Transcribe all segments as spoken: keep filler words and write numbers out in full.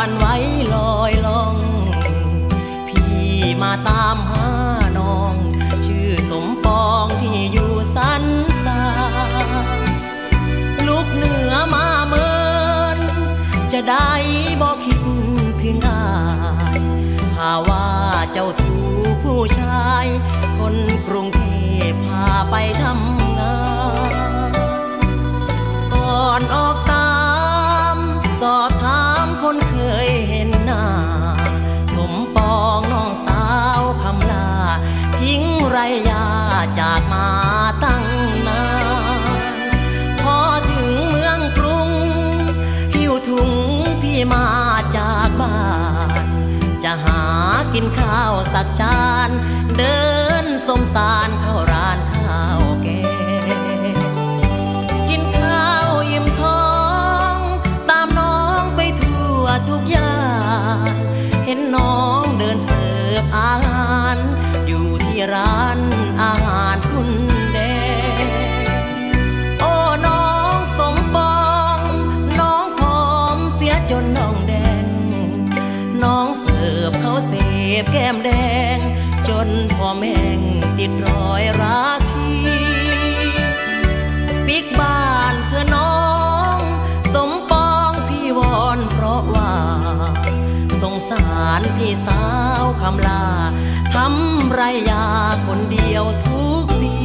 วันไว้ลอยล่องพี่มาตามหาน้องชื่อสมปองที่อยู่สันทรายลูกเหนือมาเมินจะได้บอกคิดถึงอายข่าวว่าเจ้าทูผู้ชายคนกรุงเทพพาไปทำงานก่อนออกตามสอบถามคนเคยเห็นหน้าสมปองน้องสาวคำลาทิ้งไรยาจากมาตั้งนานพอถึงเมืองกรุงหิ้วถุงที่มาจากบ้านจะหากินข้าวสักจานเดินสมสารเข้าร้านข้าวแกงกินข้าวยิ้มท้องตามน้องไปทั่วทุกย่านเห็นน้องเดินเสิร์ฟอาหารอยู่ที่ร้านอาหารคุณแดงโอ้น้องสมปองน้องผอมเสียจนน้องแดงน้องเสิร์ฟเขาเสพแก้มแดงจนพอแม่งติดรอยรักพี่ปิกบ้านเธอน้องสมปองพี่วอนเพราะว่าสงสารพี่สาวคำลาทำไรยาคนเดียวทุกปี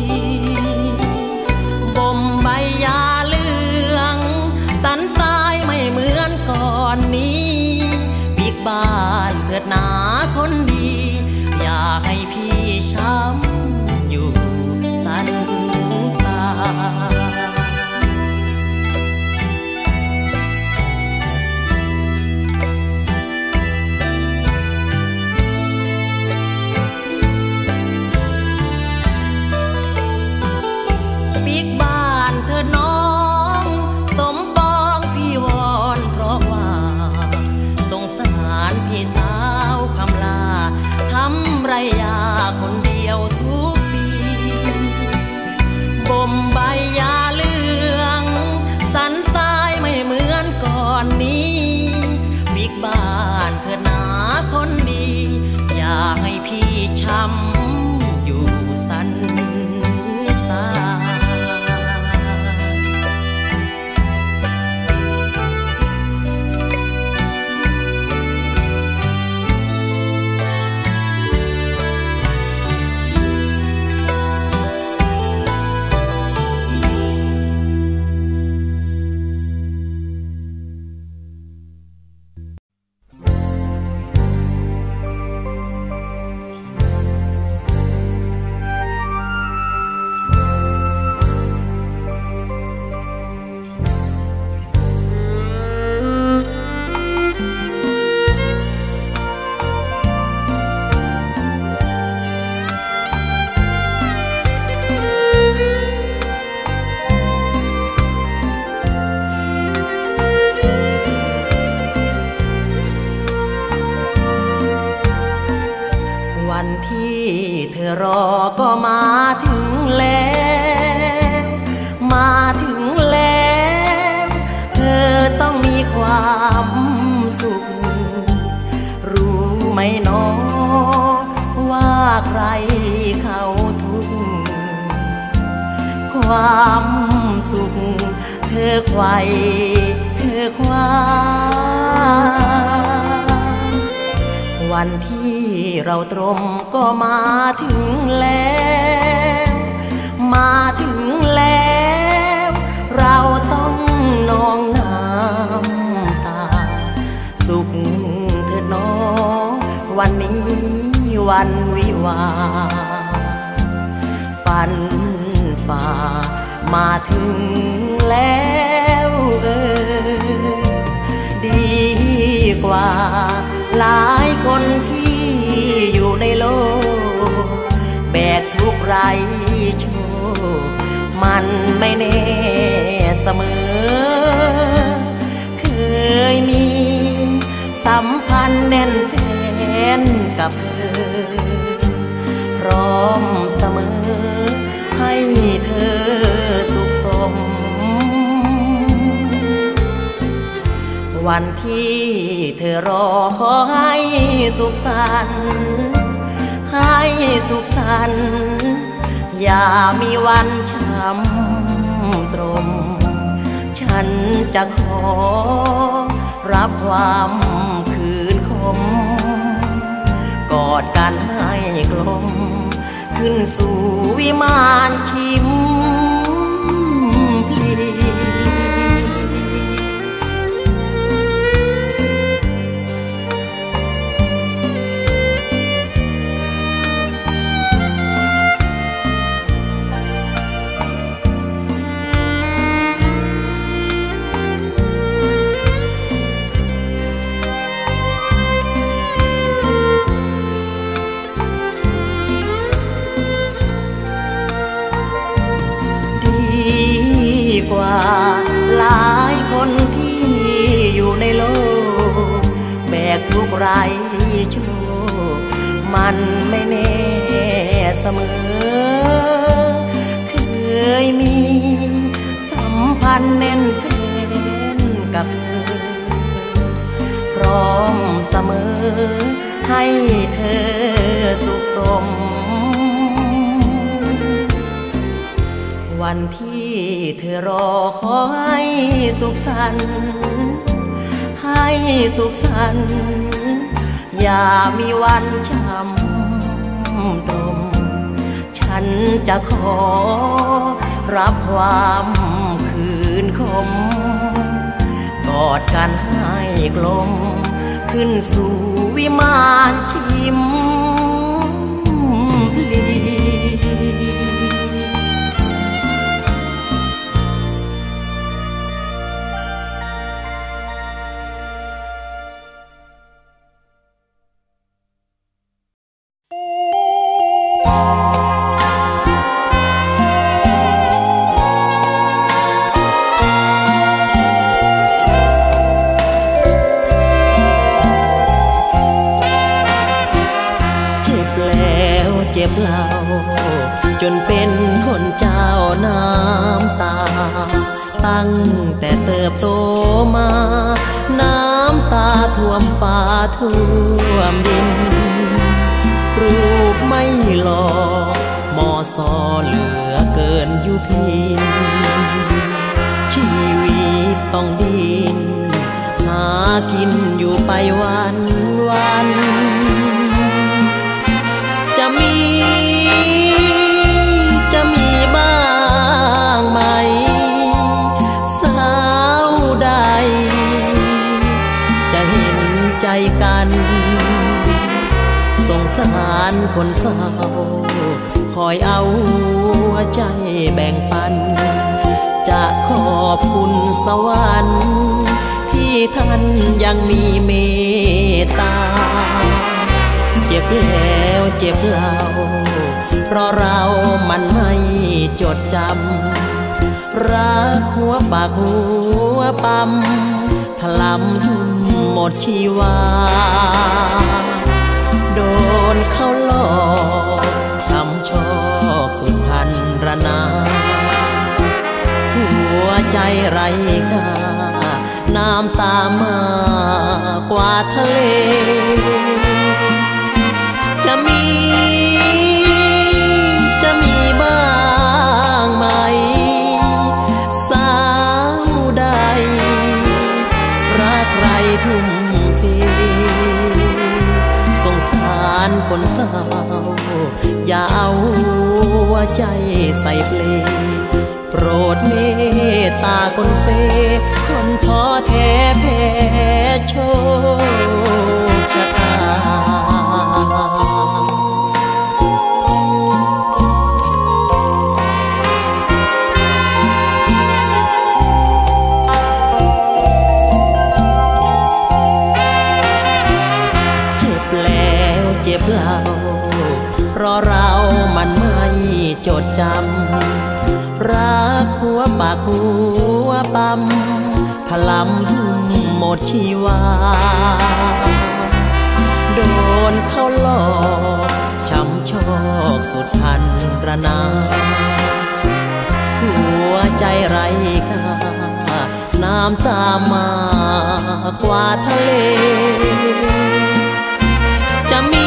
บ่มใบยาเหลืองสันทรายไม่เหมือนก่อนนี้ปิกบ้านเถิดหนาคนดีอย่าให้พี่ช้ำอยู่สันทรายปิกบ้านเธอน้องสมปองพี่วอนเพราะว่าสงสารพี่สาวคำลาทำไรยาคนเดียวทุกปีบ่มใบยาเหลืองสันทรายไม่เหมือนก่อนนี้ปิกบ้านเธอหนาคนดีอย่าให้พี่ช้ำอยู่สันทรายวันที่เธอรอก็มาถึงแล้วมาถึงแล้วเธอต้องมีความสุขรู้ไหมน้องว่าใครเขาทุกข์ความสุขเธอไขว่เธอคว้าวันที่เราตรมก็มาถึงแล้วมาถึงแล้วเราต้องนองน้ำตาสุขเถิดน้องวันนี้วันวิวาฝันฝ่ามาถึงแล้วเออดีกว่าหลายคนที่อยู่ในโลกแบกทุกข์ไร้โชคมันไม่แน่เสมอเคยมีสัมพันธ์แน่นแฟนกับเธอพร้อมเสมอให้เธอสุขสมวันที่เธอรอขอให้สุขสันต์ให้สุขสันต์อย่ามีวันช้ำตรมฉันจะขอรับความคืนคมกอดกันให้กลมขึ้นสู่วิมานชิมพลีกว่าหลายคนที่อยู่ในโลกแบกทุกข์ไร้โชคมันไม่แน่เสมอเคยมีสัมพันธ์แน่นแฟนกับเธอพร้อมเสมอให้เธอสุขสมวันที่เธอรอขอให้สุขสันต์ให้สุขสันต์อย่ามีวันช้ำตรมฉันจะขอรับความคืนคมกอดกันให้กลมขึ้นสู่วิมานชิมพลีเจ็บเล่าจนเป็นคนเจ้าน้ำตาตั้งแต่เติบโตมาน้ำตาท่วมฟ้าท่วมดินรูปไม่หล่อมอซอเหลือเกินอยู่พินชีวิตต้องดิ้นหากินอยู่ไปวันวันจะมีจะมีบ้างไหมสาวใดจะเห็นใจกันสงสารคนเศร้าคอยเอาหัวใจแบ่งปันจะขอบคุณสวรรค์ที่ท่านยังมีเมตตาเจ็บแล้วเจ็บเล่าเพราะเรามันไม่จดจำรักหัวปากหัวปั๊มถลำทุ่มหมดชีวาโดนเขาหลอกช้ำชอกสุดพันรนาหัวใจไร้ค่าน้ำตามากว่าทะเลจะมีจะมีบ้างไหมสาวใดรักใครทุ่มเทสงสารคนเศร้าอย่าเอาหัวใจใส่เพลงโปรดเมตตาคนเสคนท้อแท้แพ้โชคชะตาเจ็บแล้วเจ็บเล่าเพราะเรามันไม่จดจำรักหัวปากหัวปั๊มถลำทุ่มหมดชีวาโดนเขาหลอกช้ำชอกสุดพันรนาหัวใจไร้ค่าน้ำตามมากว่าทะเลจะมี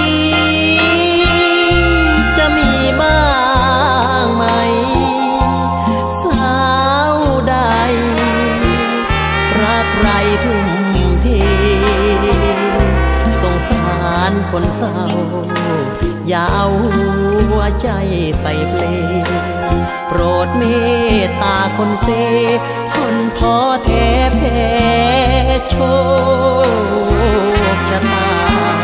จะมีบ้างไหมสาวใดรักใครทุ่มเทสงสารคนเศร้าอย่าเอาหัวใจใส่เพลงโปรดเมตตาคนเซคนท้อแท้แพ้โชคชะตา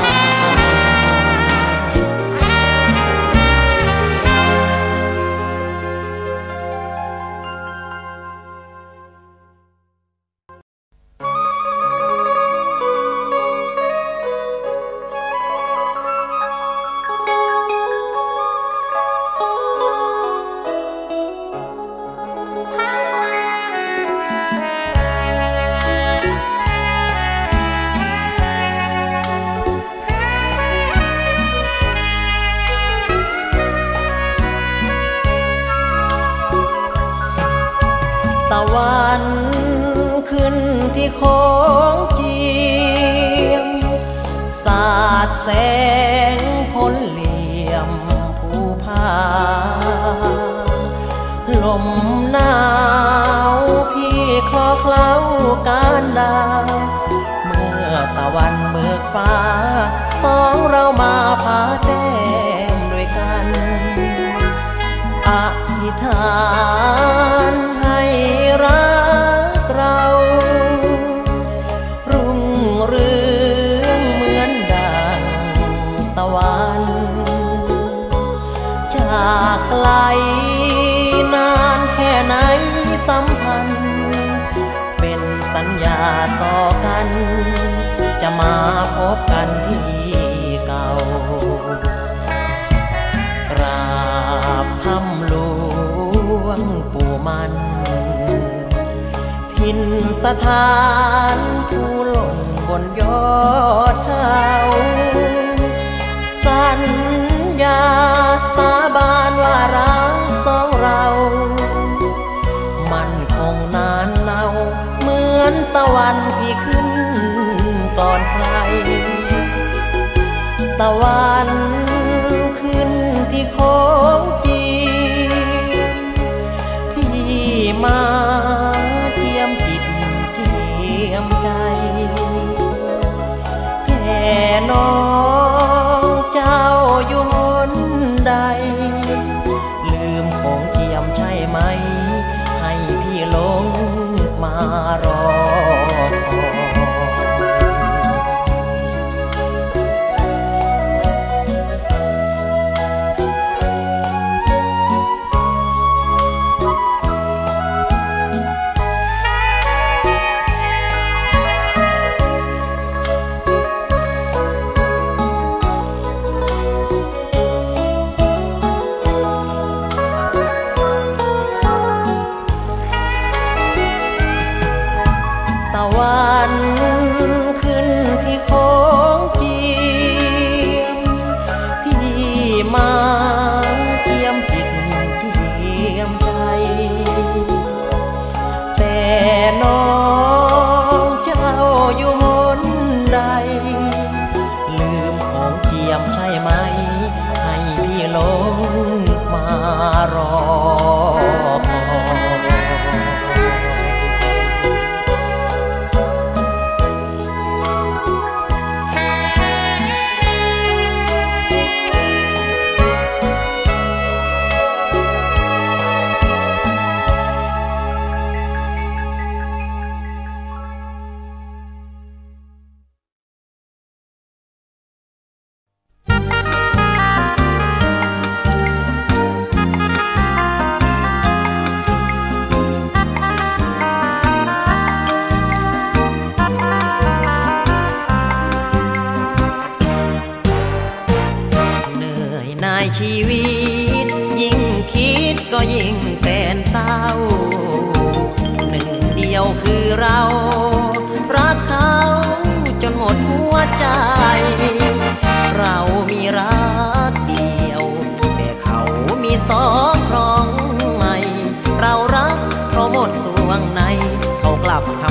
ตะวันขึ้นที่โค้งเจียมสาดแสงพ้นเหลี่ยมภูผาลมหนาวพี่คลอเคล้าการดาวเมื่อตะวันเบิกฟ้าสองเรามาพาแต้มด้วยกันอธิษฐานให้รักเรารุ่งเรืองเหมือนดังตะวันจากไกลนานแค่ไหนสัมพันธ์เป็นสัญญาต่อกันจะมาพบกันที่เก่ากราบทำหลวงปู่มันถิ่นสถานผู้หล่นบนยอดเขาสัญญาสาบานว่ารักสองเรามันคงนานเนาเหมือนตะวันที่ขึ้นก่อนใครตะวันขึ้นที่โค้งเจียมพี่มาเจียมจิตเจียมใจแค่น้องเจ้าอยู่หนใดลืมของเจียมใช่ไหมให้พี่ลงมารอคอยตะวันขึ้นที่โค้งเจียมพี่มาเจียมจิตเจียมใจแต่น้องเจ้าอยู่หนใดลืมของเจียมใช่ไหมให้พี่ลงมารอคชีวิตยิ่งคิดก็ยิ่งแสนเศร้าหนึ่งเดียวคือเรารักเขาจนหมดหัวใจเรามีรักเดียวแต่เขามีสองครองใหม่เรารักเพราะหมดสวงในเขากลับท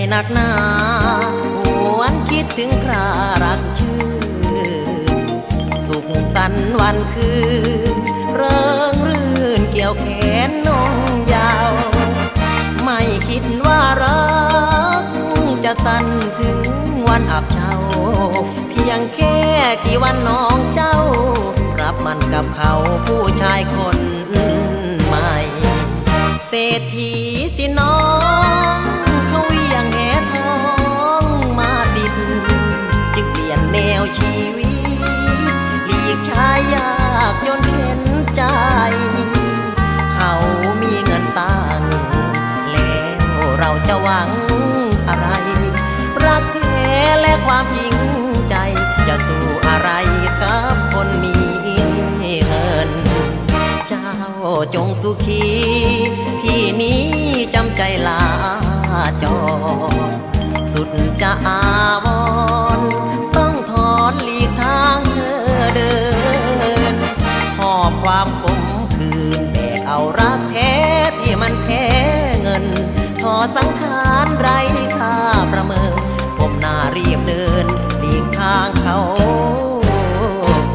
หนักหนาหวนคิดถึงครารักชื่อสุขสันต์วันคืนเริงรื่นเกี่ยวแขนนงยาวไม่คิดว่ารักจะสั้นถึงวันอับเฉาเพียงแค่กี่วันน้องเจ้ารับมันกับเขาผู้ชายคนใหม่เศรษฐีสิน้องเขาเวียงแหทองมาติดจึงเปลี่ยนแนวชีวิตหลีกชายยากจนเข็นใจเขามีเงินตังแล้วเราจะหวังอะไรรักแท้และความจริงใจจะสู้อะไรกับคนมีเงินเจ้าจงสุขีพี่นี้จำใจลาจอสุดจะอาวรต้องถอนหลีกทางเธอเดินหอบความขมขื่นแบกเอารักแท้ที่มันแพ้เงินทอสังขารไร้ค่าประเมินก้มหน้ารีบเดินหลีกทางเขาไป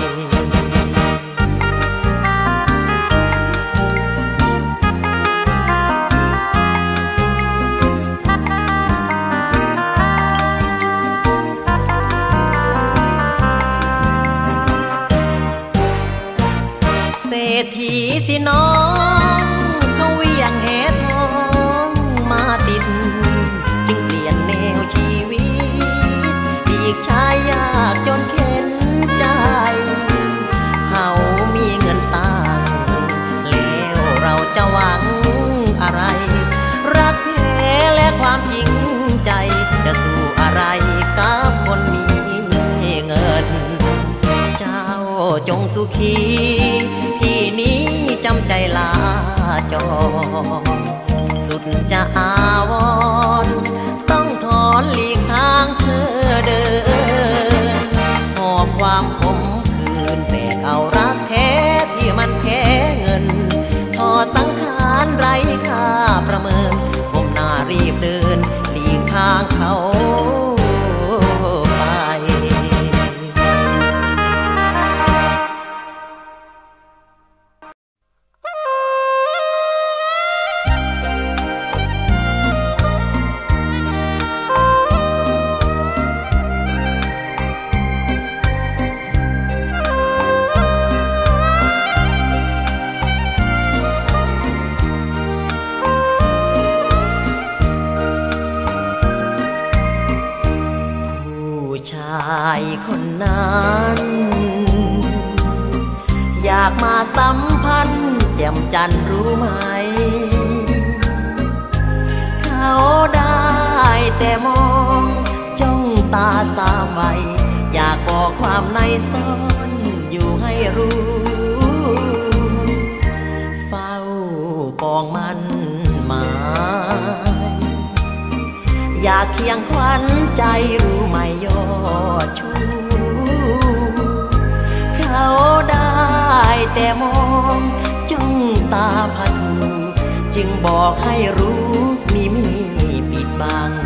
เศรษฐีสิน้องเขาเวียงแหทองมาติดจึงเปลี่ยนแนวชีวิตอีกชายยากจนเข็นใจเขามีเงินตังแล้วเราจะหวังอะไรรักแท้และความจริงใจจะสู้อะไรกับคนมีเงินเจ้าจงสุขีพี่นี้จำใจลาจอสุดจะอาวรต้องถอนหลีกทางเธอเดินหอบความขมขื่นแบกเอารักแท้ที่มันแพ้เงินทอสังขารไร้ค่าประเมินก้มหน้ารีบเดินหลีกทางเขาไปคนนั้นอยากมาสัมพันธ์แจ่มจันทร์รู้ไหมเขาได้แต่มองจ้องตาสามไว้อยากบอกความในซ่อนอยู่ให้รู้เฝ้าปองมันหมายอยากเคียงขวัญใจรู้ไหมยอดชูเขาได้แต่มองจ้องตาพันจึงบอกให้รู้มีมีปิดบัง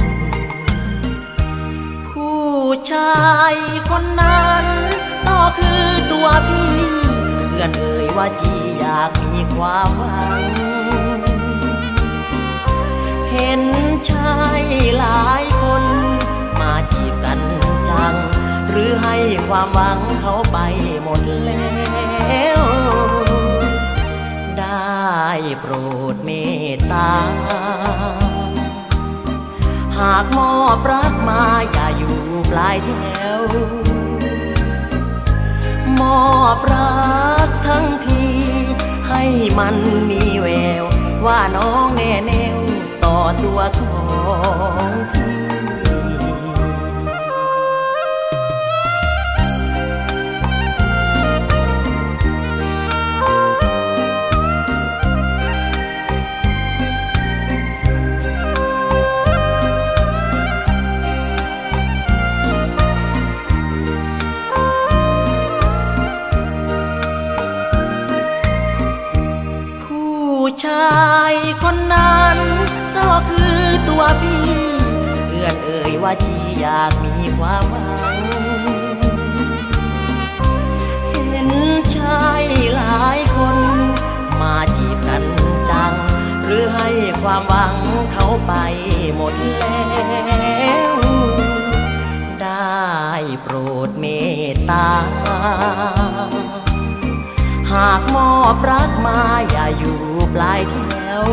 ผู้ชายคนนั้นก็คือตัวพี่เพื่อนเอ่ยว่าจีอยากมีความหวังเห็นชายหลายคนมาจีบกันจังหรือให้ความหวังเขาไปหมดแล้วได้โปรดเมตตาหากมอบรักมาอย่าอยู่ปลายแถวมอบรักทั้งทีให้มันมีแววว่าน้องแน่แน่วต่อตัวของพี่ชายคนนั้นก็คือตัวพี่อนเอ่ยว่าชีอยากมีความหวังเห็นชายหลายคนมาจีบกันจังหรือให้ความหวังเขาไปหมดแล้วได้โปรดเมตตาหากมอบรักมาอย่าอยู่ปลายแถว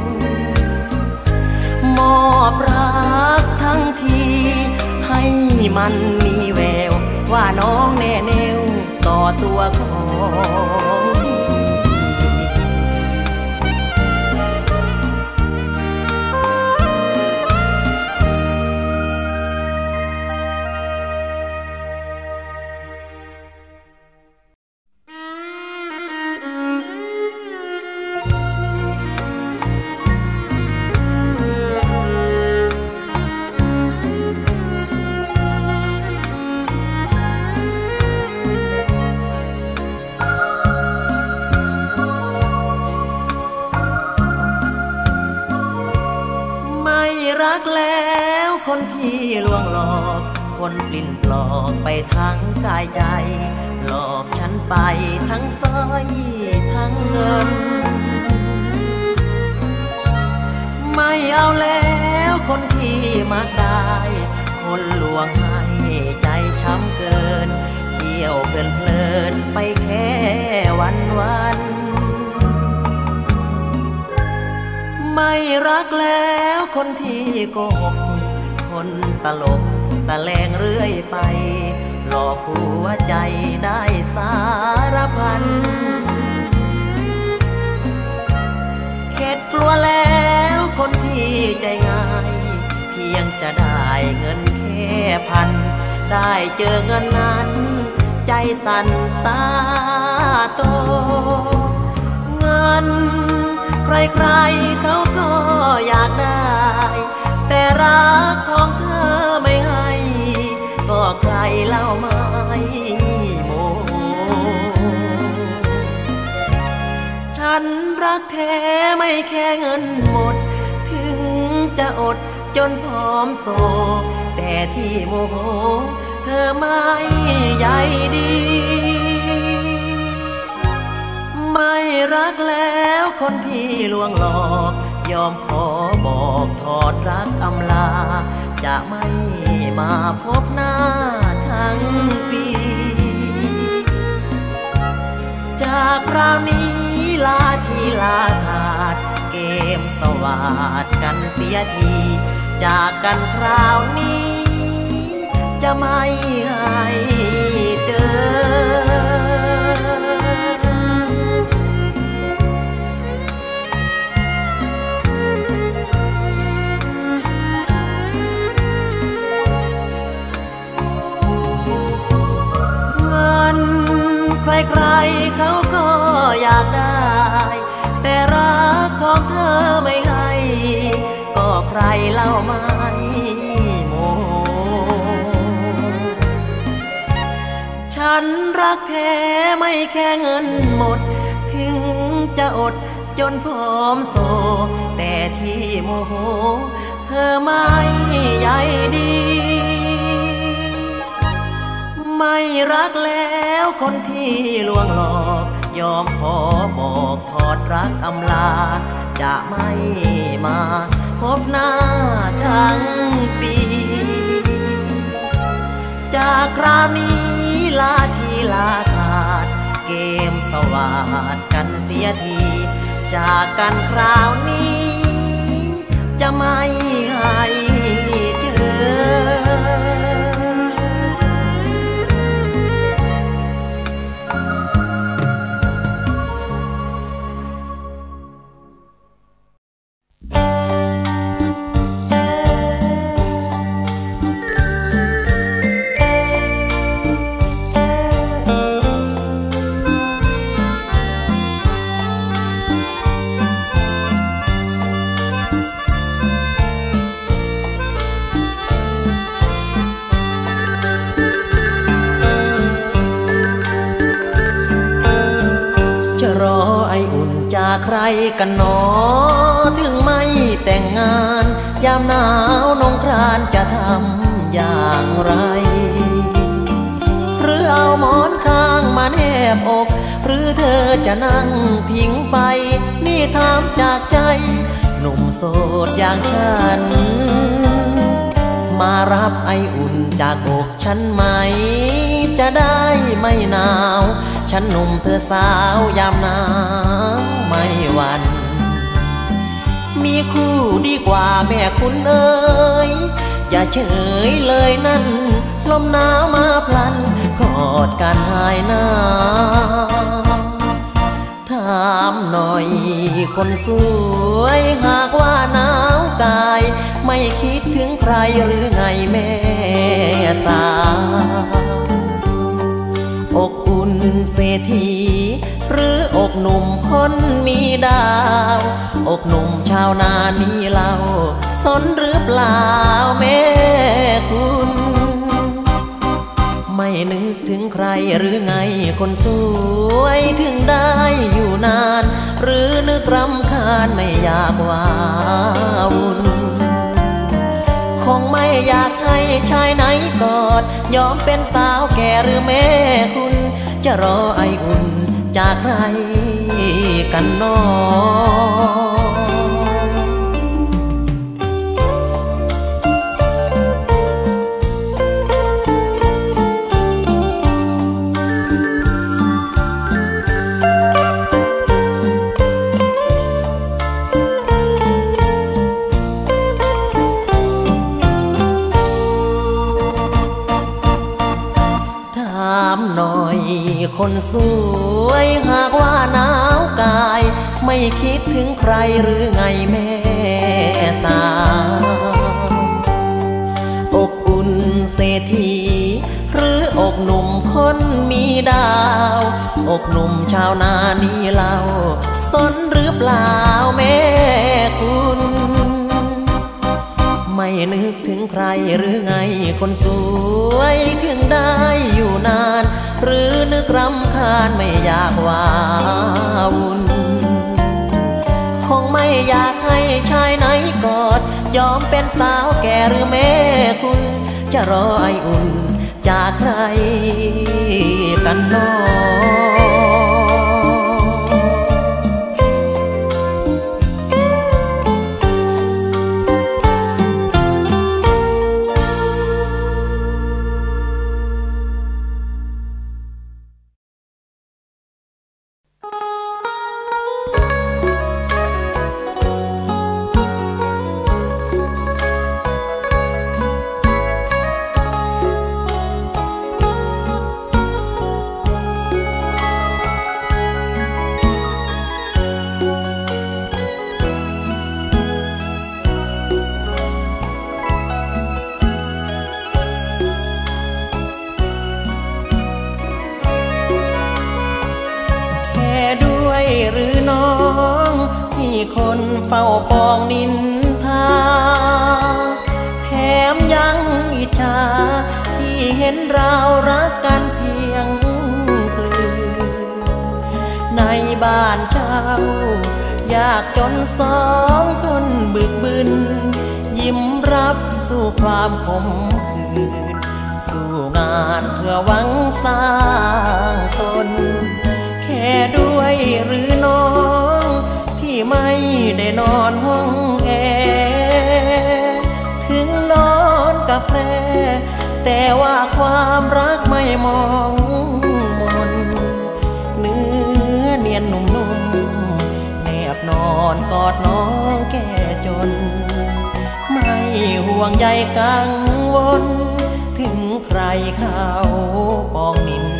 มอบรักทั้งทีให้มันมีแววว่าน้องแน่แน่วต่อตัวของรักแล้วคนที่ลวงหลอกคนปลิ้นปลอกไปทั้งกายใจหลอกฉันไปทั้งสร้อยทั้งเงินไม่เอาแล้วคนที่มักได้คนลวงให้ใจช้ำเกินเที่ยวเพลินเพลินไปแค่วันวันไม่รักแล้วคนที่โกหกคนตลกตะแลงเรื่อยไปหลอกหัวใจได้สารพันเข็ดกลัวแล้วคนที่ใจง่ายเพียงจะได้เงินแค่พันได้เจอเงินนั้นใจสั่นตาโตเงินใครๆเขาก็อยากได้แต่รักของเธอไม่ให้ก็ใครเล่าไม่โมฉันรักแท้ไม่แค่เงินหมดถึงจะอดจนผอมโซแต่ที่โมโหเธอไม่ใยดีไม่รักแล้วคนที่ลวงหลอกยอมขอบอกถอดรักอำลาจะไม่มาพบหน้าทั้งปีจากคราวนี้ลาทีลาขาดเกมสวาดกันเสียทีจากกันคราวนี้จะไม่ให้เจอใครๆเขาก็อยากได้แต่รักของเธอไม่ให้ก็ใครเล่าไม่โมฉันรักแท้ไม่แค่เงินหมดถึงจะอดจนผอมโซแต่ที่โมโหเธอไม่ใยดีไม่รักแล้วคนที่ลวงหลอกยอมขอบอกถอดรักอำลาจะไม่มาพบหน้าทั้งปีจากคราวนี้ลาทีลาขาดเกมสวาดกันเสียทีจากกันคราวนี้จะไม่ให้เจอ ใครกันหนอถึงไม่แต่งงานยามหนาวนงครานจะทำอย่างไรหรือเอาหมอนข้างมาแนบอกหรือเธอจะนั่งพิงไฟนี่ถามจากใจหนุ่มโสดอย่างฉันมารับไออุ่นจากอกฉันไหมจะได้ไม่หนาวฉันหนุ่มเธอสาวยามหนาวไม่หวั่นมีคู่ดีกว่าแม่คุณเอ๋ยอย่าเฉยเลยนั่นลมหนาวมาพลันกอดกันหายหนาวถามหน่อยคนสวยหากว่าหนาวกายไม่คิดถึงใครหรือไงแม่สาวอกอุ่นเศรษฐีหรืออกหนุ่มคนมีดาวอกหนุ่มชาวนานี่เล่าสนหรือเปล่าแม่คุณไม่นึกถึงใครหรือไงคนสวยถึงได้อยู่นานหรือนึกรำคาญไม่อยากว่าวุ่นคงไม่อยากให้ชายไหนกอดยอมเป็นสาวแก่หรือแม่คุณจะรอไออุ่นจากใครกันน้อคนสวยหากว่าหนาวกายไม่คิดถึงใครหรือไงแม่สาวอกอุ่นเศรษฐีหรืออกหนุ่มคนมีดาวอกหนุ่มชาวนานี่เล่าสนหรือเปล่าแม่คุณไม่นึกถึงใครหรือไงคนสวยถึงได้อยู่นานหรือนึกรำคาญไม่อยากว่าวุ่นคงไม่อยากให้ชายไหนกอดยอมเป็นสาวแก่หรือแม่คุณจะรอไออุ่นจากใครกันน้อหรือน้องที่คนเฝ้าปองนินทาแถมยังอิจฉาที่เห็นเรารักกันเพียงกลืนในบ้านเจ้ายากจนสองคนบึกบึนยิ้มรับสู่ความขมขื่นสู่งานเพื่อหวังสร้างตนแค่ด้วยหรือน้องที่ไม่ได้นอนห้องแอร์ถึงนอนกับแพรแต่ว่าความรักไม่มองมนเนื้อเนียนนุ่มๆแนบนอนกอดน้องแก่จนไม่ห่วงใยกังวลถึงใครเขาปองนิน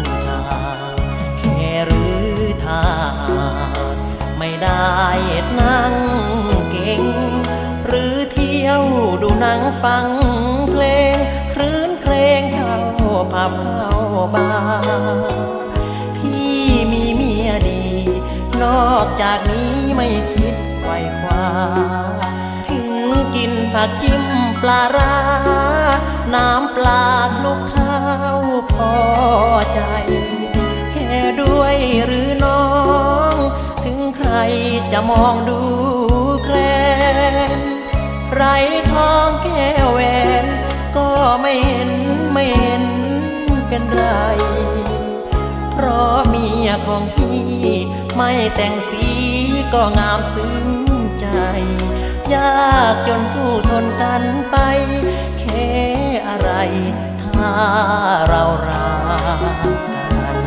หรือทาไม่ได้นั่งเก่งหรือเที่ยวดูหนังฟังเพลงคลื่นเครงเข้าผับเข้าบาร์พี่มีเมียดีนอกจากนี้ไม่คิดไขว่คว้าถึงกินผักจิ้มปลาร้าน้ำปลาคลุกข้าวพอใจด้วยหรือน้องถึงใครจะมองดูแคลนไรทองแก้วแหวนก็ไม่เห็นไม่เห็นเป็นไรเพราะเมียของพี่ไม่แต่งสีก็งามซึ้งใจยากจนสู้ทนกันไปแค่อะไรถ้าเรารักกัน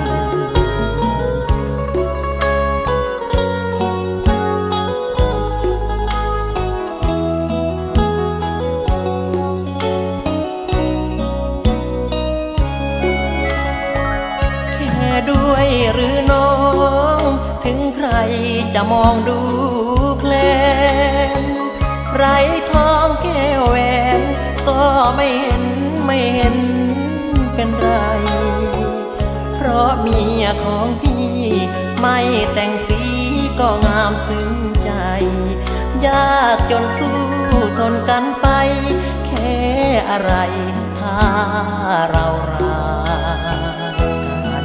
แค่ด้วยหรือน้องถึงใครจะมองดูแคลนไรทองแก้วแหวนก็ไม่เห็นไม่เห็นเป็นไรเพราะเมียของพี่ไม่แต่งสีก็งามซึ้งใจยากจนสู้ทนกันไปแค่อะไรถ้าเรารักกัน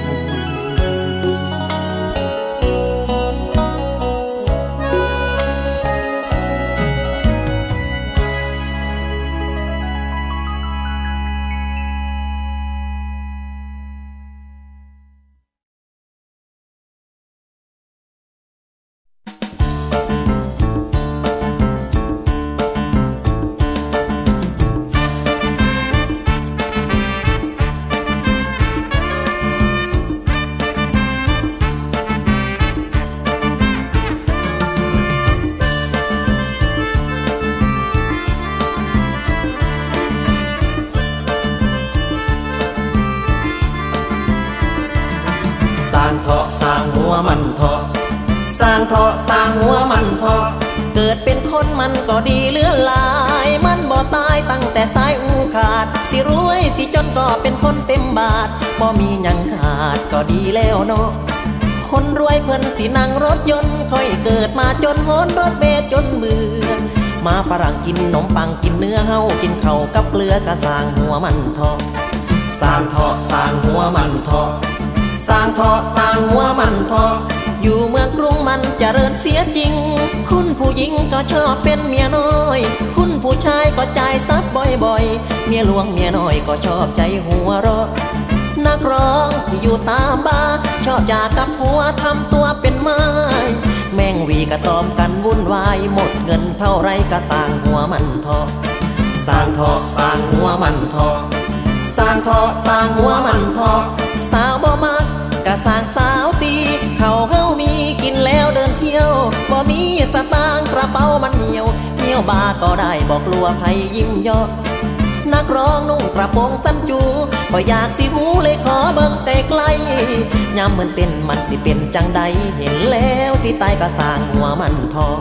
มันเถาะสร้างเถาะสร้างหัวมันเถาะเกิดเป็นคนมันก็ดีเลื่อนลายมันบ่ตายตั้งแต่สายอูขาดสิรวยสิจนก็เป็นคนเต็มบาทบ่มีหยังขาดก็ดีแล้วเนาะคนรวยเพิ่นสินั่งรถยนต์ค่อยเกิดมาจนโหนรถเมล์จนเบื่อมาฝรั่งกินขนมปังกินเนื้อเฮากินข้าวกับเกลือกะสร้างหัวมันเถาะสร้างเถาะสร้างหัวมันเถาะสร้างเถาะสร้างหัวมันเถาะอยู่เมืองกรุงมันเจริญเสียจริงคุณผู้หญิงก็ชอบเป็นเมียน้อยคุณผู้ชายก็จ่ายทรัพย์บ่อยๆเมียหลวงเมียน้อยก็ชอบใจหัวเราะนักร้องที่อยู่ตามบาร์ชอบอยากกับหัวทำตัวเป็นไม้แมงวีกระตอมกันวุ่นวายหมดเงินเท่าไรก็สร้างหัวมันเถาะสร้างเถาะสร้างหัวมันเถาะสร้างเถาะสร้างหัวมันเถาะสาวบ่มักกะสร้างสาวตีเขาเฮามีกินแล้วเดินเที่ยวบ่มีสตางค์กระเป๋ามันเหี่ยวเที่ยวบาร์ก็ได้บอกกลัวภัยยิ้มย่อนักร้องนุ่งกระโปรงสั้นจูก็อยากสิหูเลยขอเบิ่งไกลๆยามเหมือนเต้นมันสิเป็นจังใดเห็นแล้วสิตายกะสร้างหัวมันเถาะ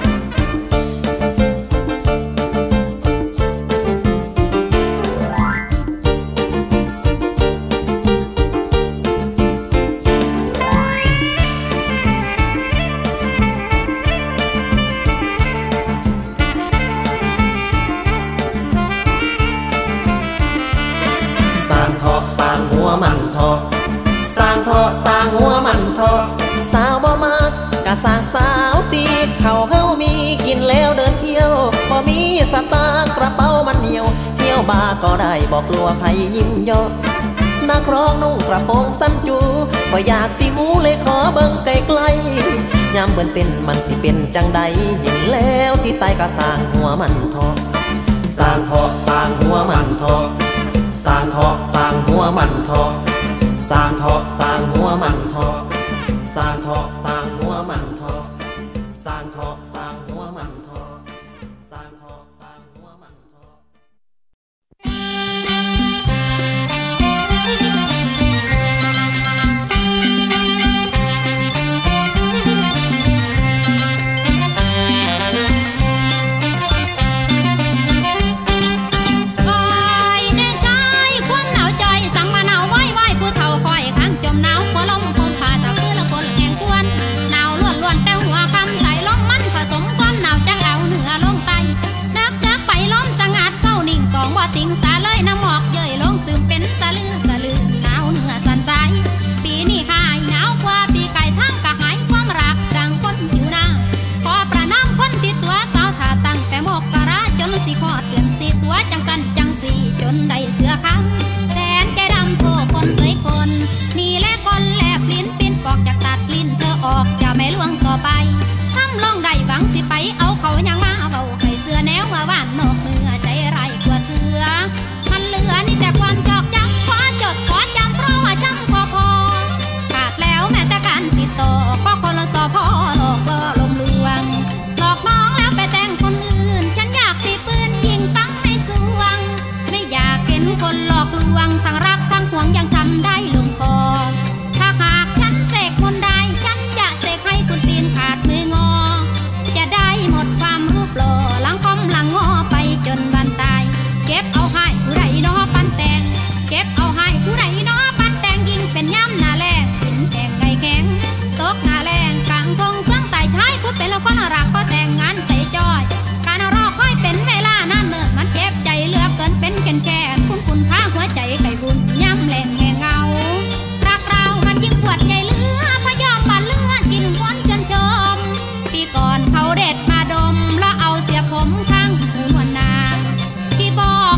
มันเถาะสร้างเถาะสร้างหัวมันเถาะสาวบ่มักกะสร้างสาวตีเขาเฮามีกินแล้วเดินเที่ยวบ่มีสตางค์กระเป๋ามันเหี่ยวเที่ยวบาร์ก็ได้บอกกลัวภัยยิ้มย่อนักร้องนุ่งกระโปรงสั้นจูก็อยากสิหูเลยขอเบิ่งไกลๆยามเบิ่นเต้นมันสิเป็นจังใดเห็นแล้วสิตายกะสร้างหัวมันเถาะสร้างเถาะสร้างหัวมันเถาะสร้างเถาะสร้างหัวมันเถาะสร้างเถาะสร้างหัวมันเถาะสร้างเถาะสร้างหัวมันเถาะสร้างเถาะสร้างหัวมันเถาะสร้างเถาะสร้างหัวมันเถาะส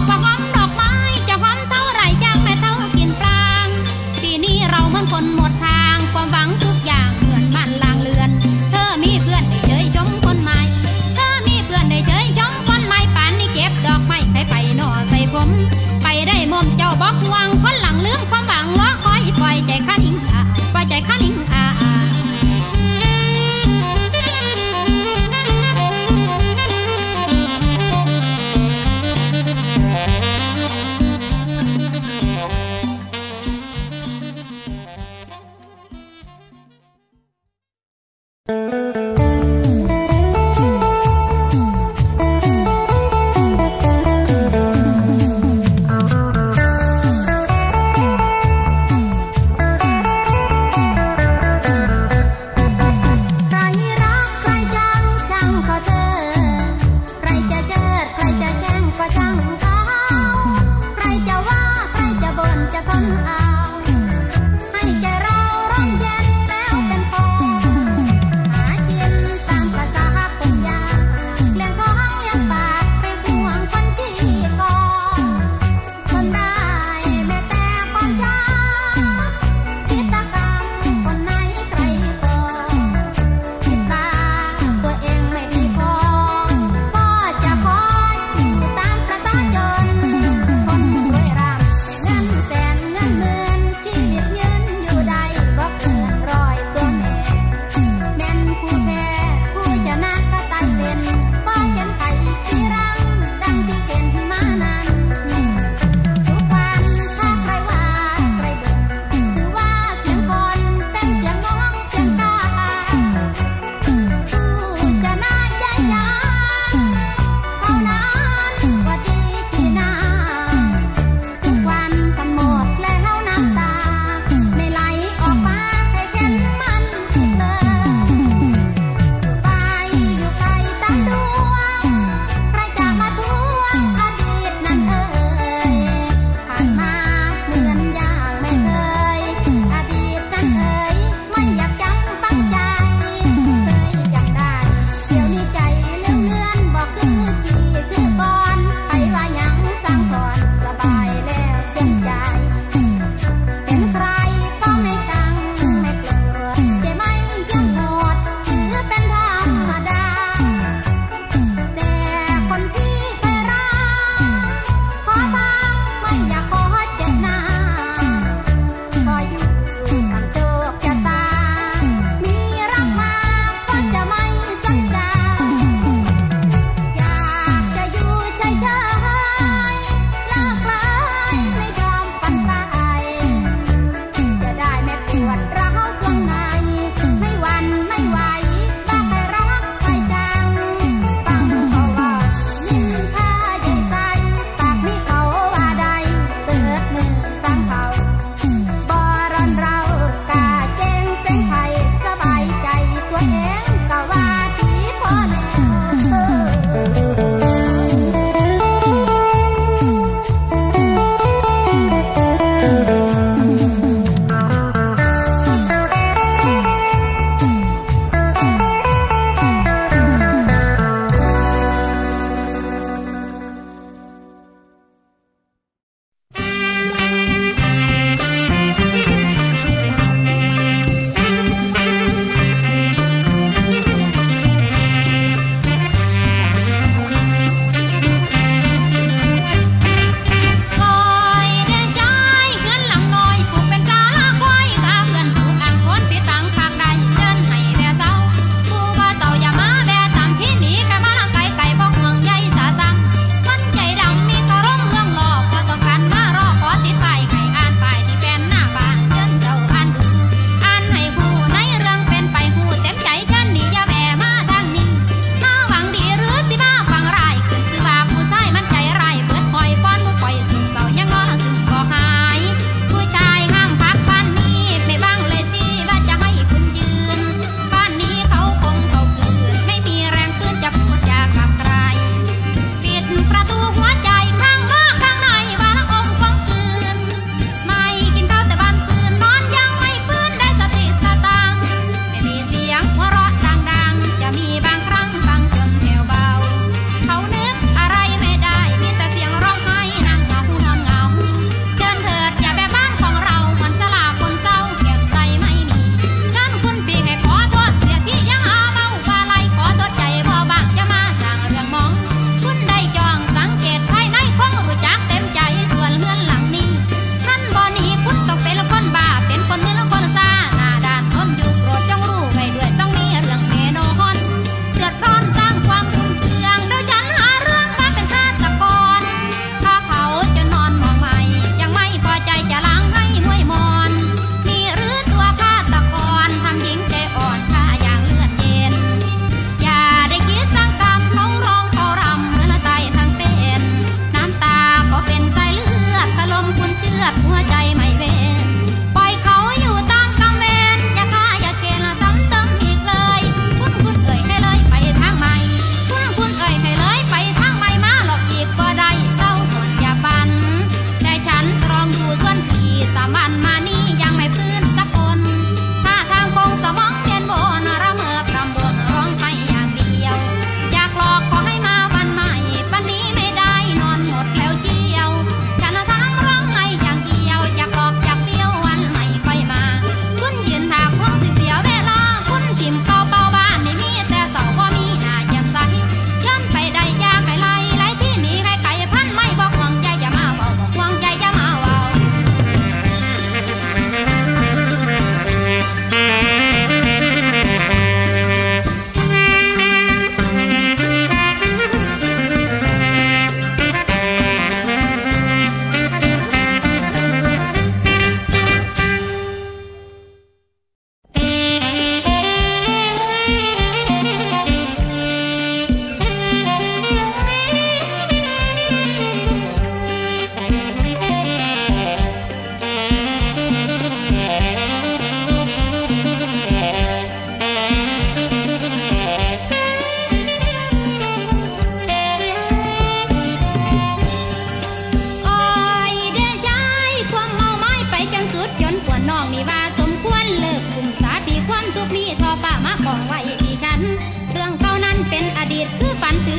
ว่าหอมดอกไม้จะหอมเท่าไรยังไม่เท่ากินปลางปีนี้เราเหมือนคนหมดทางความหวังทุกอย่างเหมือนมันลางเลือนเธอมีเพื่อนได้เจยชมคนใหม่เธอมีเพื่อนได้เจยชมคนใหม่ป่านนี้เก็บดอกไม้ไปไปหน่อใส่ผมไปได้มุมเจ้าบอกหวังคนหลังลืมความหวังล้อคอยปล่อยใจข้านิ่งอาปล่อยใจข้านิ่งอา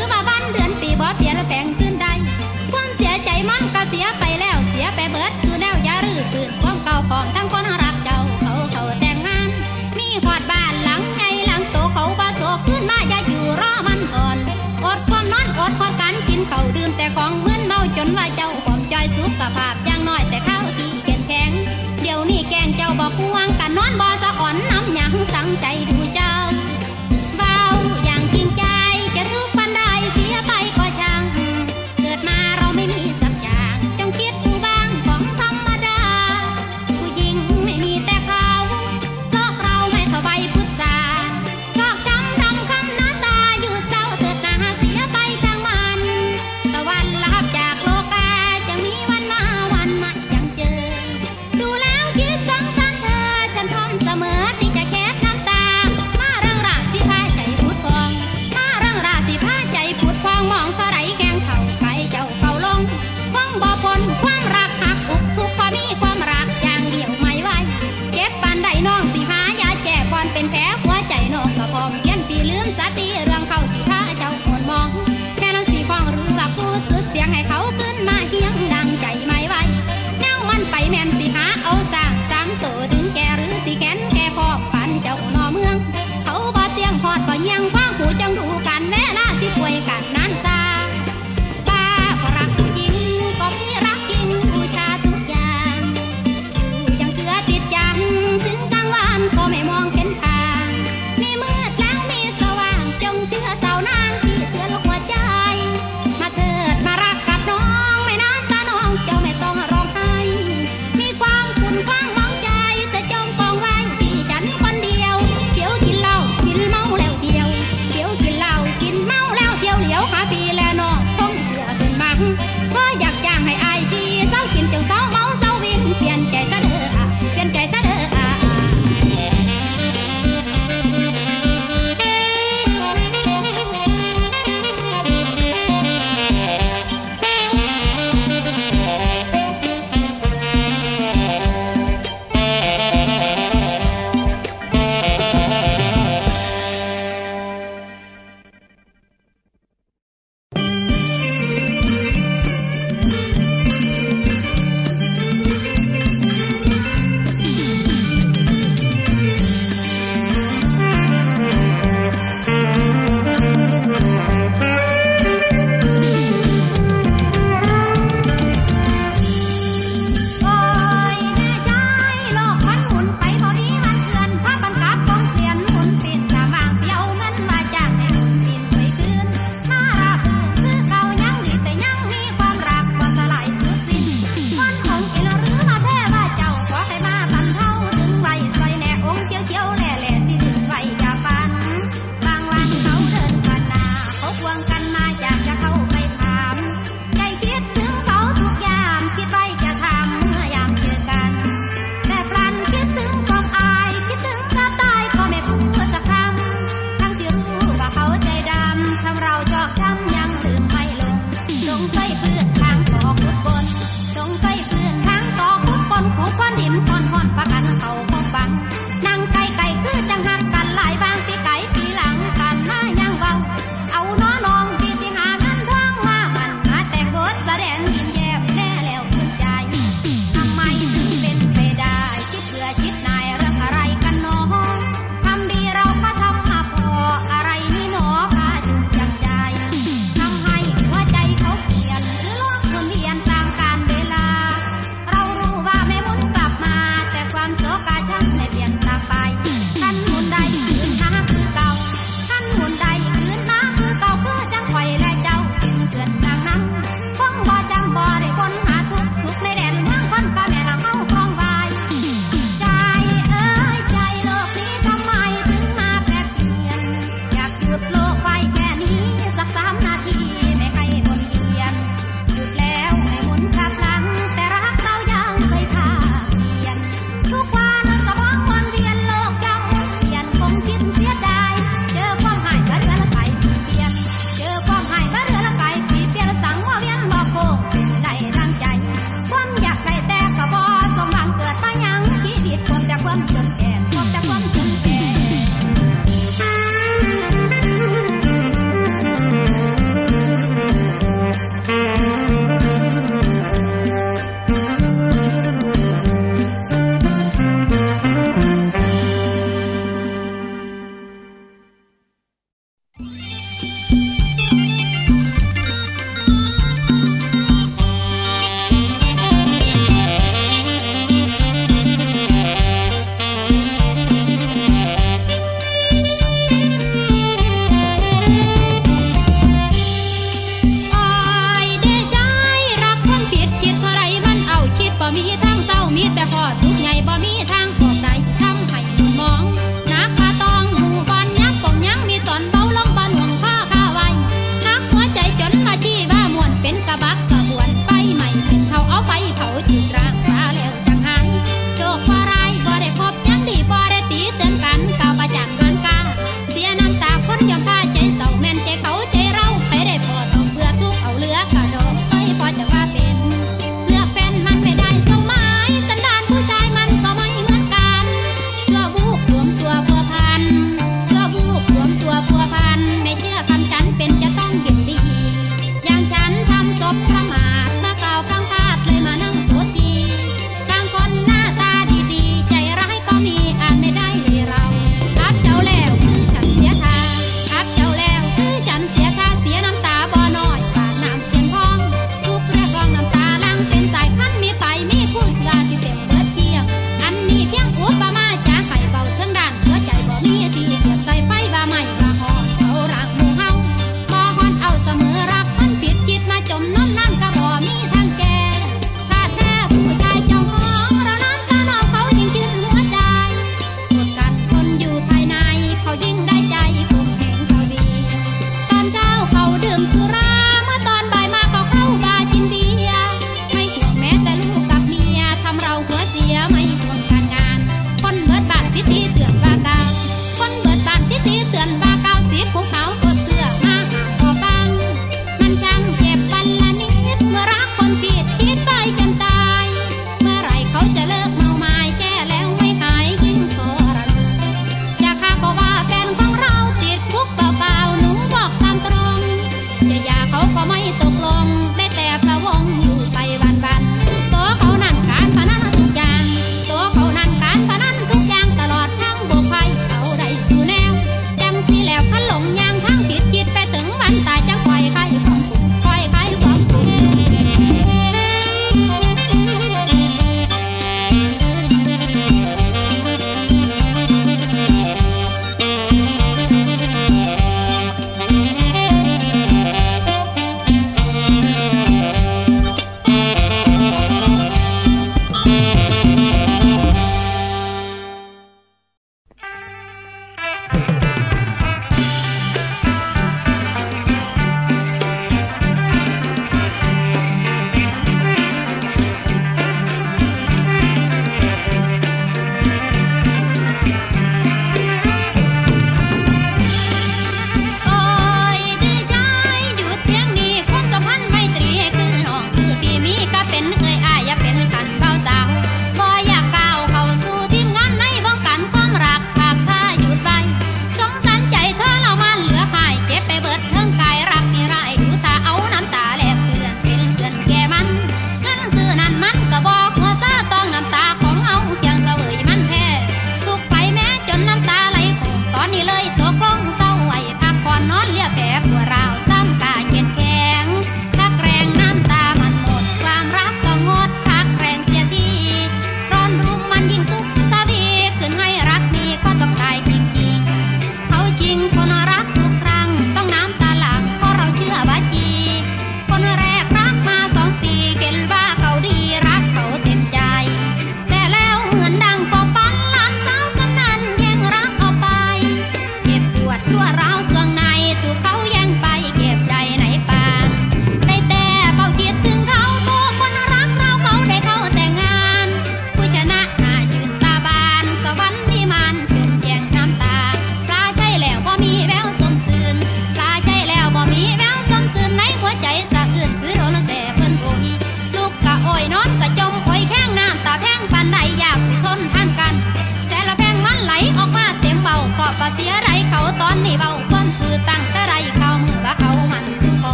รือว่าวันเดือนปีบ่เปลี่ยนแปลงขึ้นใดความเสียใจมันก็เสียไปแล้วเสียไปเบิดคือแนวอย่ารื้อฟื้นความเก่าของทั้งคนรักเจ้าเขาเขาแต่งงานมีพอดบ้านหลังใหญ่หลังโตเขาบ่โศกขึ้นมาอย่าอยู่รอมันก่อนอดความนอนอดความการกินเขาดื่มแต่ของมึนเมาจนว่าเจ้าผอมจอยสุขภาพอย่างน้อยแต่ข้าวที่เก่งแข็งเดี๋ยวนี้แกงเจ้าบ่ควงกันนอนบ่สะอ่อนน้ำหยังสังใจดูเจ้าเบาอย่างจริงใจจะทุกข์ปานใดเสียไปก็ช่างเกิดมาเราไม่มีสักอย่างจงคิดดูบ้างของธรรมดาผู้หญิงไม่มีแต่เขาโลกเราไม่เท่าใบพุทราโลกจำดำคำหน้าตาอยู่เศร้าเถิดหน้าเสียไปช่างมันตะวันลับจากโลกาจะมีวันมาวันมายังเจอดูแล้วคิดสงสารเธอฉันพร้อมเสมอที่จะแค่น้ำตามาเรื่องราสิพาใจพุดพองมาเรื่องราสิพาใจพุดพองมองเท่าไรแกงเข่าไปเจ้าเข่าลงฟังบ่พ้นความรักหักอุกทุกพอมีความรักอย่างเดียวไม่ไหวเก็บปานใดน้องสิหายาแก้ก่อนเป็นแผลหัวใจน้องกระพองเพี้ยนสีลืมสติเรื่องเขาสิพาเจ้าโอนมองแค่นั้นสิฟ้องรู้สักผู้สุดเสียงให้เขาขึ้นมาเคียงดังใจไม่ไหวแนวมันไปแม่นสิหาเอาสร้างสามตัวดึงแกหรือสิแขนแกพอกปันเจ้านอเมืองเขาบ่เสียงพอดก็ยังคว้าหูจังดูกันแม่ลาสิป่วยกันนั้นซาบ้าเพราะรักผู้หญิงก็มีรักจริงบูชาทุกอย่างอยู่ยังเสือติดจังถึงกลางวันก็ไม่มองเห็นทางมีมืดแล้วมีสว่างจงเชื่อสาวนางที่เสือลูกหัวใจมาเถิดมารักกับน้องไม่น้ำตาน้องเจ้าไม่ต้องร้องไห้มีความขุ่นข้างมองใจแต่จงกองไว้ที่ฉันคนเดียวเดี๋ยวกินเหล้ากินเมาแล้วเดียวเดี๋ยวกินเหล้ากินเมาแล้วเดียวเหลียวหาปีแล้วน้องคงเสือเป็นมังเพราะอยากจ้างให้อายที่เศร้ากินจงเศร้าเมาเศร้าวินเปลี่ยนใจซะเด้ออ่ะเปลี่ยนใจซะเด้ออ่ะน้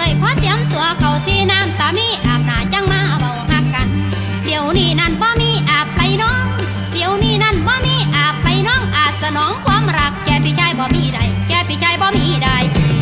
ขอเตรียมตัวเขาที่น้ำสามีอาบน้ำจังมาเบาหักกันเดี๋ยวนี้นั่นบ่มีอาบไหลน้องเดี๋ยวนี้นั่นบ่มีอาบไหลน้องอาจสนองความรักแกพี่ชายบ่มีได้แกพี่ชายบ่มีได้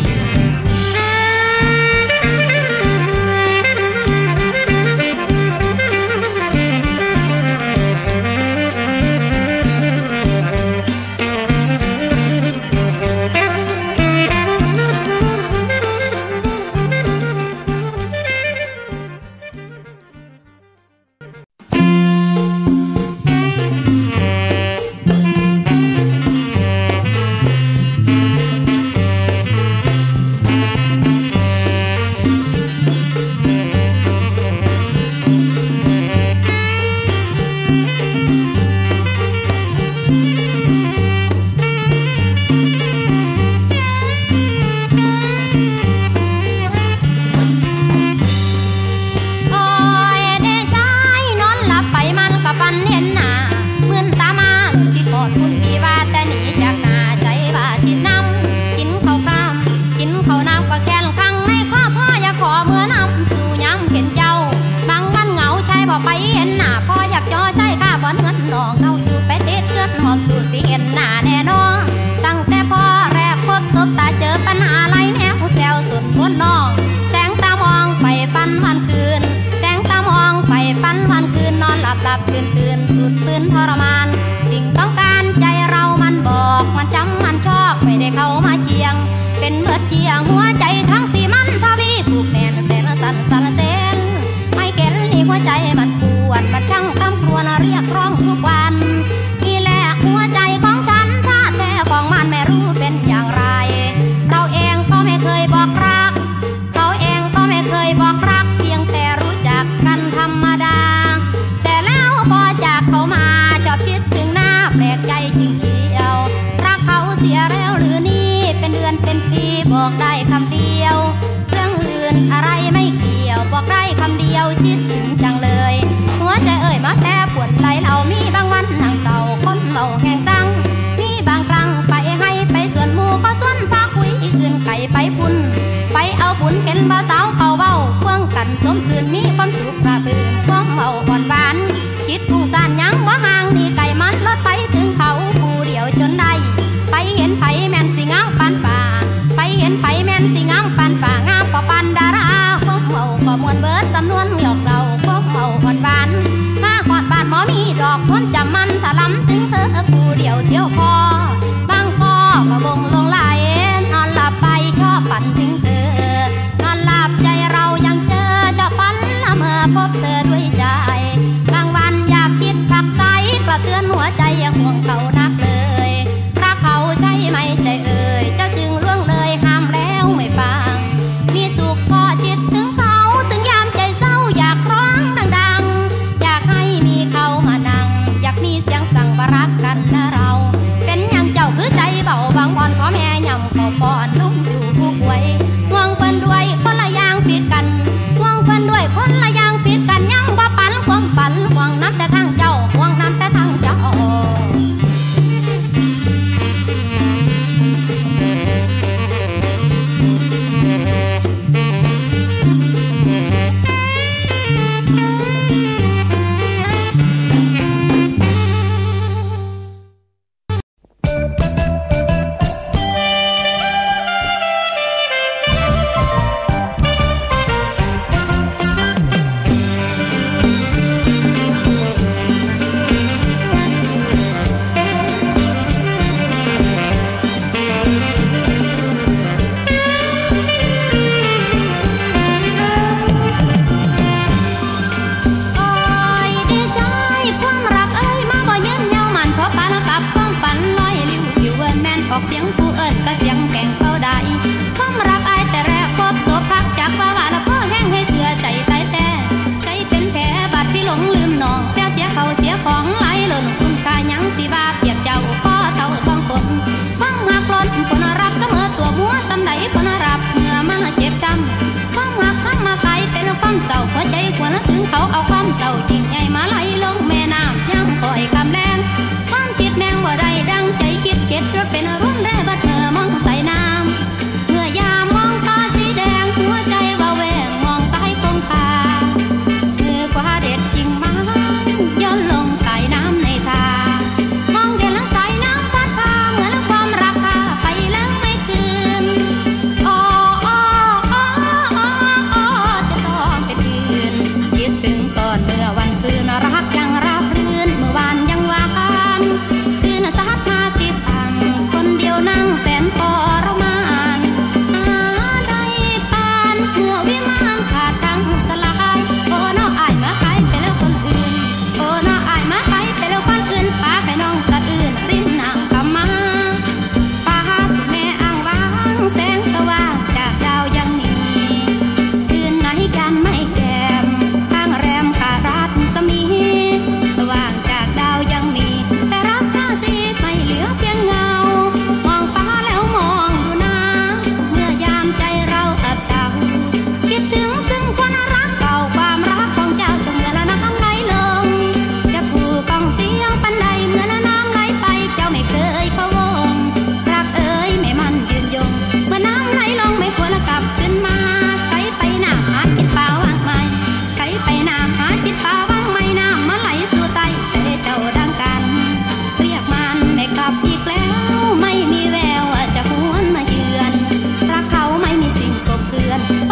ตื่นตื่นสุดปืนทรมานสิ่งต้องการใจเรามันบอกมันจำมันชอบไม่ได้เข้ามาเคียงเป็นเมื่อเกียงหัวใจทั้งสี่มันทวีผูกแน่นแสนสั่นสั่นเส้นไม่เก็นนี่หัวใจมันปวดมันช่างคร่ำครวญเรียกร้องทุกวันนี่แหละหัวใจของฉันท่าแท้ของมันไม่รู้เป็นอย่างไรเราเองก็ไม่เคยบอกรักเขาเองก็ไม่เคยบอกรักเพียงแต่รู้จักกันธรรมดาพอจากเขามาชอบคิดถึงหน้าแปลกใจจริงเชียวรักเขาเสียแล้วหรือนี่เป็นเดือนเป็นปีบอกได้คำเดียวเรื่องอื่นอะไรไม่เกี่ยวบอกได้คำเดียวคิดถึงจังเลยหัวใจเอ่ยมาแทบปวดไหลเรามีบางวันนั่งเศร้าคนเมาแห่งสั่งมีบางครั้งไปให้ไปส่วนหมู่เขาส่วนพาคุยอื่นไก่ไปพุ่นไปเอาบุญเห็นบ่าวสาวเขาเบ้าควงกันสมชื่นมีความสุขระเบิดความเมาอ่อนหวานคิดผู้สานยังว่าห่างนี่ไก่มันลดไปถึงเขาผู้เดียวจนได้ไปเห็นไผแม่นสิงามปานป่าไปเห็นไผแม่นสิงามปานป่างามกว่าปานดาราความเมาก็มวนเบิดจำนวนหลอกเราความเมาอ่อนหวานมาหอดบ้านหมอมีดอกความจำมันถลำถึงเธอผู้เดียวเที่ยวคอบางก็กระวงลงไหลนอนหลับไปชอบฝันถึงเธอนอนหลับใจเรายังเจอจะฝันละเมื่อพบเธอด้วยใจบางวันอยากคิดผักใสกระเตือนหัวใจอย่าห่วงเขานักเลยรักเขาใช่ไหมใจเอ่ยเจ้าจึงล่วงเลยห้ามแล้วไม่ฟังมีสุขพอคิดถึงเขาถึงยามใจเศร้าอยากร้องดังๆอยากให้มีเขามานั่งอยากมีเสียงสั่งว่ารักกันนะเราเป็น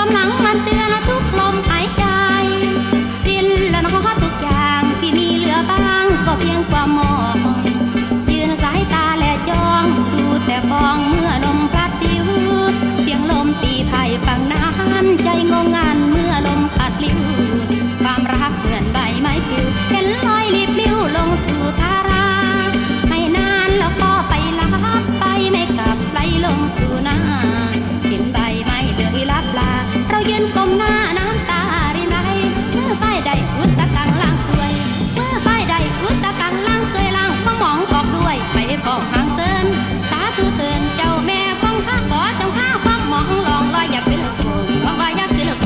ำหลังมันเตือนทุกลมหายใจสิ้นแล้วน้อทุกอย่างที่มีเหลือบ้างก็เพียงความมองยืนสายตาและจ้องดูแต่ฟองเมื่อลมพัดติวเสียงลมตีไผ่ฟังนานใจงงงันเมื่อลมพัดลิ้วความรักเหมือนใบไม้ปลิวเห็นลอยลิบลิ้วลงสู่ทาราไม่นานแล้วก็ไปลับไปไม่กลับไหลลงสู่นาเห็นใบไม้เหลือลับลาเรายืนก้มหน้าน้ำตารินไหลเมื่อไฟใดพุทธกังล่างสวยเมื่อไฟใดพุทธกังล่างสวยล่างมองมองบอกด้วยไปฟ้องหางเซินสาธุเตือนเจ้าแม่ฟ้องข้าขอจงข้าความมองลองลอยอยากขึ้นโกมองลอยอยากขึ้นโก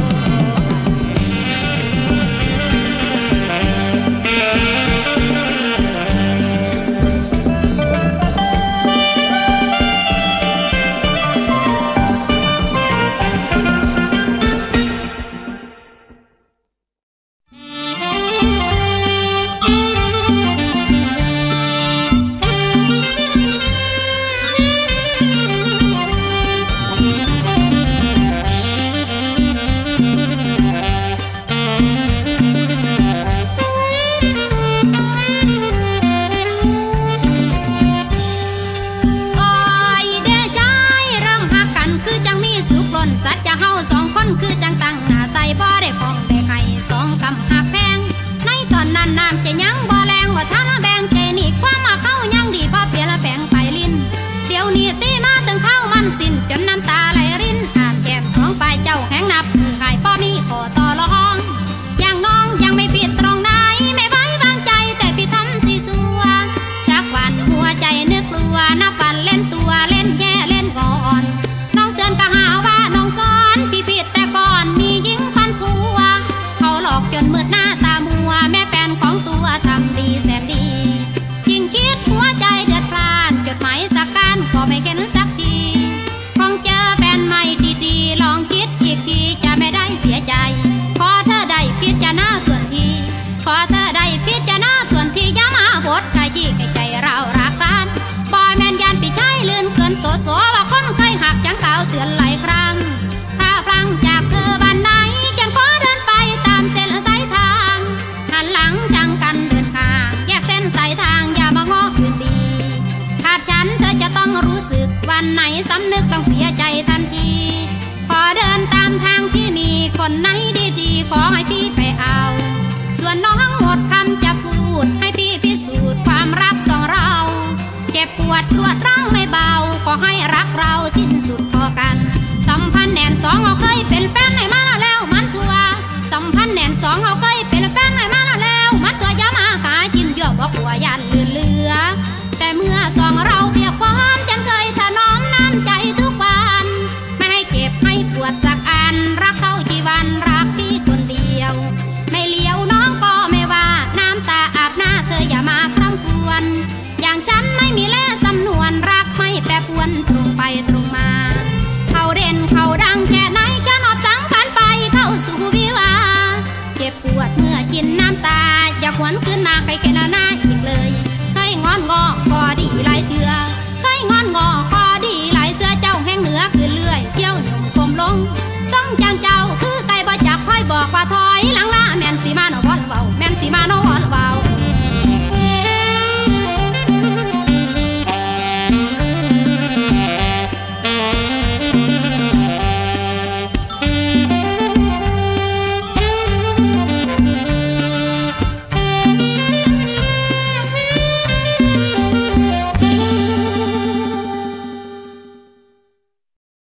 สัตว์จะเฮาสองคนคือจังตั้งหน้าใส่บ่ได้พองได้ไข่สองกำหักแพงในตอนนั้นน้ำจะยังบ่แรงว่าท่าแบ่งใจนี่ความมาเข้ายังดีบ่เปลี่ยนละแบ่งไปลิ้นเดี๋ยวนี้ตีมาตึงเข้ามันสิ้นจนน้ำตาไหลรินอ่านแก้มสองปลายเจ้าแห้งนับคือหายป้อมีขอต่อรองอย่างน้องยังไม่ผิดตรงไหนไม่ไว้วางใจแต่พี่ทำสิสัวชักวันหัวใจนึกกลัวนับวันเล่นตัวเล่นแย่เล่นก่อนน้องเตือนก็หาว่าน้องสอนพี่ผิดแต่ก่อนมียิ่งพันผัวเขาหลอกจนมืดหน้าตามัวแม่แฟนของตัวทำดีแสนดียิ่งคิดหัวใจเดือดพล่านจดหมายสักการก็ไม่เห็นสักทีคงเจอแฟนใหม่ดีๆลองคิดอีกทีจะไม่ได้เสียใจขอเธอได้พิจารณาทวนทีขอเธอได้พิจารณาทวนทีย้ำมาบทกะยี่ให้ใจเรารักร้านบอยแมนยันปีใช้ลื่นเกินตัวโสว่าคนเคยหักจังเก่าเตือนหลายครั้งถ้าพลังจากเธอวันไหนฉันขอเดินไปตามเส้นสายทางหันหลังจังกันเดินห่างแยกเส้นสายทางอย่ามาง้อคืนดีขาดฉันเธอจะต้องรู้สึกวันไหนสำนึกต้องเสียใจทันทีขอเดินตามทางที่มีคนไหนดีๆขอให้พี่ไปเอาส่วนน้องหมดคำจะพูดให้พี่พิสูจน์ความรักสองเราเจ็บปวดรวดร้างไม่เบาขอให้รักเราสิ้นสุดพอกันสัมพันธ์แน่นสองเราเคยเป็นแฟนให้มาแล้วมันตัวสัมพันธ์แน่นสองเราเคยเป็นแฟนให้มาแล้วมันตัวยามาขาจินเยอะบอกว่ายันเลือเลือแต่เมื่อสองเราเพียบพร้อมฉันเคยถนอมน้ำใจทุกวันไม่ให้เก็บให้ปวดสักอันรักเขากี่วันรักพี่คนเดียวไม่เลี้ยวน้องก็ไม่ว่าน้ำตาอาบหน้าเธออย่ามาคร่ำครวญอย่างฉันไม่มีเล่ห์สำนวนรักไม่แปรปรวนตรงไปตรงมาเขาเด่นเขาดังแค่ไหนจะนอบสังขันไปเข้าสู่วิวาเจ็บปวดเมื่อกินน้ำตาอย่าหวนขึ้นมาใครแค่หน้าอีกเลยเคยงอนงอก็ดีหลายเถื่อเคยงอนงอก็ดีหลายเถื่อเจ้าแห้งเหนือคือเลื่อยเที่ยวหนุ่มกลมลงส่องจังเจ้าคือไก่บ่จับค่อยบอกว่าถอยหลังละแม่นสีมาหนอวันเบาแม่นสีมาหน